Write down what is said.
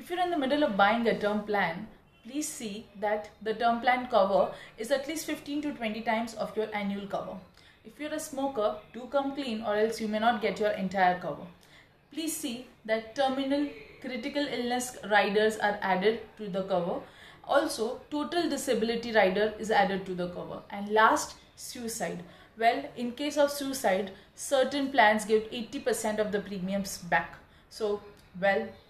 If you're in the middle of buying a term plan, please see that the term plan cover is at least 15 to 20 times of your annual cover. If you're a smoker, do come clean or else you may not get your entire cover. Please see that terminal critical illness riders are added to the cover. Also, total disability rider is added to the cover. And last, suicide. Well, in case of suicide, certain plans give 80% of the premiums back. So, well,